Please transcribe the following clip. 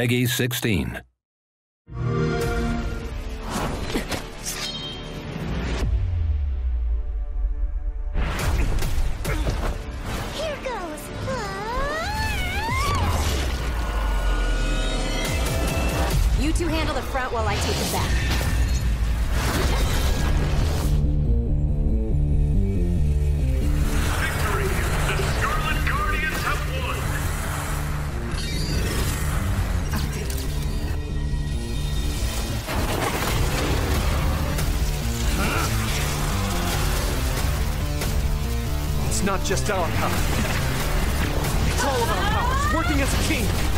Peggy 16. Here goes. You two handle the front while I take the back. Victory! The Scarlet Guardians have won! It's not just our power. It's all of our powers, working as a team.